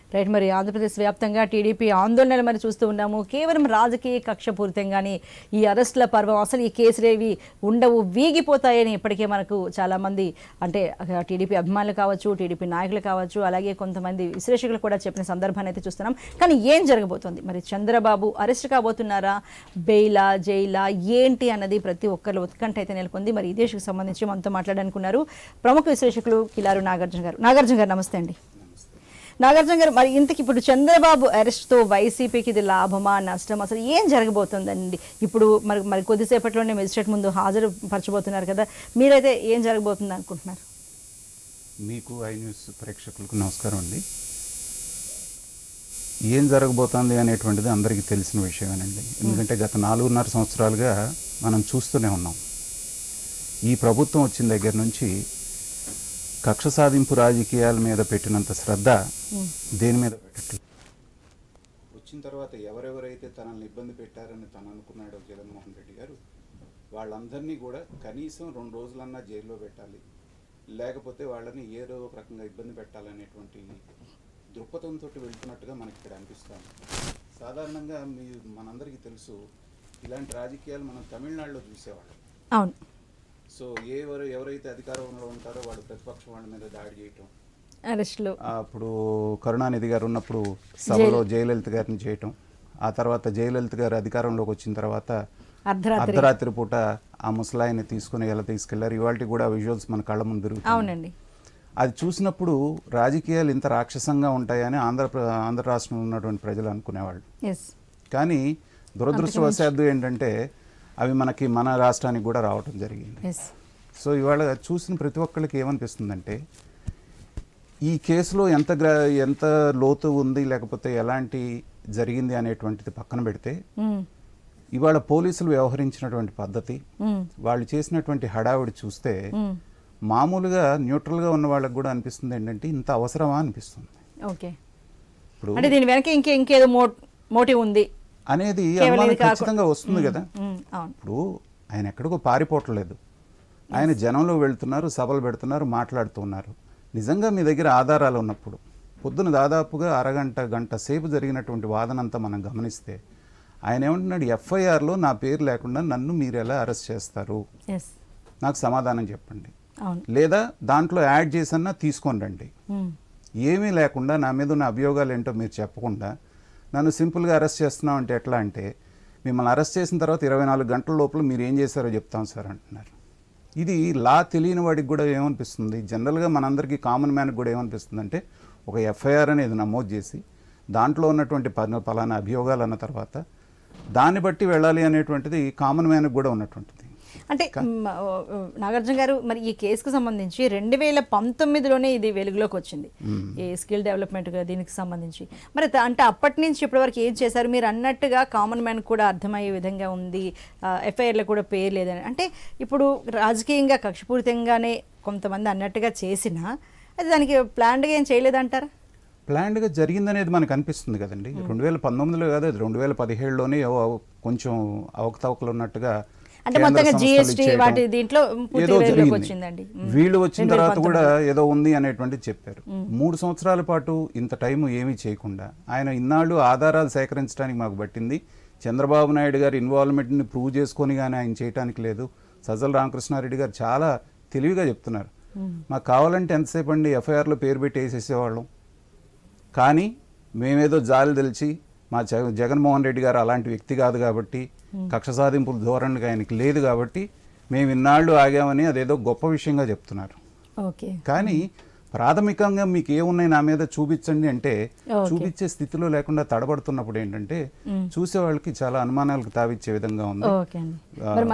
Right. మరి ఆంధ్రప్రదేశ్ వ్యాప్తంగా TDP ఆందోళనలు మరి చూస్తూ ఉన్నాము. కేవలం రాజకీయ కక్షపూరితంగానే ఈ అరెస్టుల పర్వం, అసలు ఈ కేసులేవి ఉండవు, వీగిపోతాయని ఇప్పటికే మనకు చాలామంది అంటే టీడీపీ అభిమానులు కావచ్చు, టీడీపీ నాయకులు కావచ్చు, అలాగే కొంతమంది విశ్లేషకులు కూడా చెప్పిన సందర్భాన్ని అయితే చూస్తున్నాం. కానీ ఏం జరగబోతోంది? మరి చంద్రబాబు అరెస్ట్ కాబోతున్నారా, బెయిలా, జైలా, ఏంటి అన్నది ప్రతి ఒక్కరు ఉత్కంఠ అయితే నెలకొంది. మరి ఇదే ఇష్యూకి సంబంధించి మనతో మాట్లాడాలనుకున్నారు ప్రముఖ విశ్లేషకులు కిలారు నాగార్జున గారు. నాగార్జున గారు నమస్తే అండి. నాగార్జున గారు, మరి ఇంతకి ఇప్పుడు చంద్రబాబు అరెస్ట్తో వైసీపీకి ఇది లాభమా నష్టం, అసలు ఏం జరగబోతుందండి? ఇప్పుడు మరి కొద్దిసేపట్లోనే మెజిస్ట్రేట్ ముందు హాజరు పరచబోతున్నారు కదా, మీరైతే ఏం జరగబోతుంది అనుకుంటున్నారు? మీకు ఐ న్యూస్ ప్రేక్షకులకు నమస్కారం అండి. ఏం జరగబోతోంది అనేటువంటిది అందరికీ తెలిసిన విషయమేనండి. ఎందుకంటే గత 4.5 సంవత్సరాలుగా మనం చూస్తూనే ఉన్నాం. ఈ ప్రభుత్వం వచ్చిన దగ్గర నుంచి కక్ష సాధింపు రాజకీయాల మీద పెట్టినంత శ్రద్ధ దేని మీద పెట్టట్లేదు. వచ్చిన తర్వాత ఎవరెవరైతే తనల్ని ఇబ్బంది పెట్టారని తను అనుకున్నాడో జగన్మోహన్ రెడ్డి గారు, వాళ్ళందరినీ కూడా కనీసం 2 రోజులన్నా జైల్లో పెట్టాలి, లేకపోతే వాళ్ళని ఏదో రకంగా ఇబ్బంది పెట్టాలనేటువంటి దృక్పథంతో వెళ్తున్నట్టుగా మనకి ఇక్కడ అనిపిస్తుంది. సాధారణంగా మనందరికీ తెలుసు, ఇలాంటి రాజకీయాలు మనం తమిళనాడులో చూసేవాళ్ళం. అవును. సో ఎవరైతే అధికారంలో ఉంటారో వాళ్ళు ప్రతిపక్షం వాళ్ళ మీద దాడి చేయటం, అరెస్టులు, అప్పుడు కరుణానిధి గారు ఉన్నప్పుడు సభలో జయలలిత గారిని చేయటం, ఆ తర్వాత జయలలిత గారు అధికారంలోకి వచ్చిన తర్వాత అర్ధరాత్రి పూట ఆ ముసలాయిని తీసుకుని ఎలా తీసుకెళ్లారు, ఇవాళ కూడా విజువల్స్ మన కళ్ళ ముందు అవునండి. అది చూసినప్పుడు రాజకీయాలు ఇంత రాక్షసంగా ఉంటాయని ఆంధ్ర రాష్ట్రంలో ఉన్నటువంటి ప్రజలు అనుకునేవాళ్ళు. కానీ దురదృష్టవశాత్తు ఏంటంటే అవి మన రాష్ట్రానికి కూడా రావటం జరిగింది. సో ఇవాళ చూసిన ప్రతి ఒక్కరికి ఏమనిపిస్తుందంటే, ఈ కేసులో ఎంత లోతు ఉంది, లేకపోతే ఎలాంటి జరిగింది అనేటువంటిది పక్కన పెడితే, ఇవాళ పోలీసులు వ్యవహరించినటువంటి పద్ధతి, వాళ్ళు చేసినటువంటి హడావిడి చూస్తే మామూలుగా న్యూట్రల్గా ఉన్న వాళ్ళకి కూడా అనిపిస్తుంది ఏంటంటే, ఇంత అవసరమా అనిపిస్తుంది. ఇప్పుడు అంటే దీని వెనక ఇంకేదో మోటివ్ ఉంది అనేది ఖచ్చితంగా వస్తుంది కదా. ఇప్పుడు ఆయన ఎక్కడికో పారిపోవట్లేదు, ఆయన జనంలో వెళ్తున్నారు, సభలు పెడుతున్నారు, మాట్లాడుతున్నారు. నిజంగా మీ దగ్గర ఆధారాలు ఉన్నప్పుడు పొద్దున దాదాపుగా గంట సేపు జరిగినటువంటి వాదనంతా మనం గమనిస్తే ఆయన ఏమంటున్నాడు, ఎఫ్ఐఆర్లో నా పేరు లేకుండా నన్ను మీరు ఎలా అరెస్ట్ చేస్తారు, నాకు సమాధానం చెప్పండి, లేదా దాంట్లో యాడ్ చేసన్నా తీసుకొని రండి. ఏమీ లేకుండా నా మీద ఉన్న అభియోగాలు ఏంటో మీరు చెప్పకుండా నన్ను సింపుల్గా అరెస్ట్ చేస్తున్నాం అంటే ఎట్లా అంటే, మిమ్మల్ని అరెస్ట్ చేసిన తర్వాత 24 గంటల లోపల మీరు ఏం చేశారో చెప్తాం సార్ అంటున్నారు. ఇది లా తెలియని వాడికి కూడా ఏమనిపిస్తుంది, జనరల్గా మనందరికీ కామన్ మ్యాన్కి కూడా ఏమనిపిస్తుంది అంటే, ఒక ఎఫ్ఐఆర్ అనేది నమోదు చేసి దాంట్లో ఉన్నటువంటి పలానా అభియోగాలు అన్న తర్వాత దాన్ని బట్టి వెళ్ళాలి అనేటువంటిది కామన్ మ్యాన్కి కూడా ఉన్నటువంటిది. అంటే నాగార్జున గారు, మరి ఈ కేసుకు సంబంధించి 2019లోనే ఇది వెలుగులోకి వచ్చింది, ఈ స్కిల్ డెవలప్మెంట్ దీనికి సంబంధించి. మరి అంటే అప్పటి నుంచి ఇప్పటివరకు ఏం చేశారు? మీరు అన్నట్టుగా కామన్ మ్యాన్ కూడా అర్థమయ్యే విధంగా ఉంది, ఎఫ్ఐఆర్లో కూడా పేరు లేదని. అంటే ఇప్పుడు రాజకీయంగా కక్షపూరితంగానే కొంతమంది అన్నట్టుగా చేసినా అది దానికి ప్లాన్డ్గా ఏం చేయలేదంటారా? ప్లాన్డ్గా జరిగిందనేది మనకు అనిపిస్తుంది కదండి. 2019లో కాదు, 2017లోనే కొంచెం అవకతవకలు ఉన్నట్టుగా ఏదో జరిగింది. వీళ్ళు వచ్చిన తర్వాత కూడా ఏదో ఉంది అనేటువంటిది చెప్పారు. 3 సంవత్సరాల పాటు ఇంత టైం ఏమీ చేయకుండా ఆయన ఇన్నాళ్ళు ఆధారాలు సేకరించడానికి మాకు పట్టింది, చంద్రబాబు నాయుడు గారి ఇన్వాల్వ్మెంట్ని ప్రూవ్ చేసుకొని కానీ ఆయన చేయడానికి లేదు. సజ్జల రామకృష్ణారెడ్డి గారు చాలా తెలివిగా చెప్తున్నారు, మాకు కావాలంటే ఎంతసేపు అండి ఎఫ్ఐఆర్లో పేరు పెట్టి వేసేసేవాళ్ళం, కానీ మేమేదో జాలి తెలిసి మా జగన్మోహన్ రెడ్డి గారు అలాంటి వ్యక్తి కాదు కాబట్టి, కక్ష సాధింపుల ధోరణిగా ఆయనకి లేదు కాబట్టి మేము ఇన్నాళ్ళు ఆగామని అదేదో గొప్ప విషయంగా చెప్తున్నారు. కానీ ప్రాథమికంగా మీకు ఏమున్నాయి నా మీద చూపించండి అంటే చూపించే స్థితిలో లేకుండా తడబడుతున్నప్పుడు ఏంటంటే చూసే వాళ్ళకి చాలా అనుమానాలకు తావిచ్చే విధంగా ఉంది.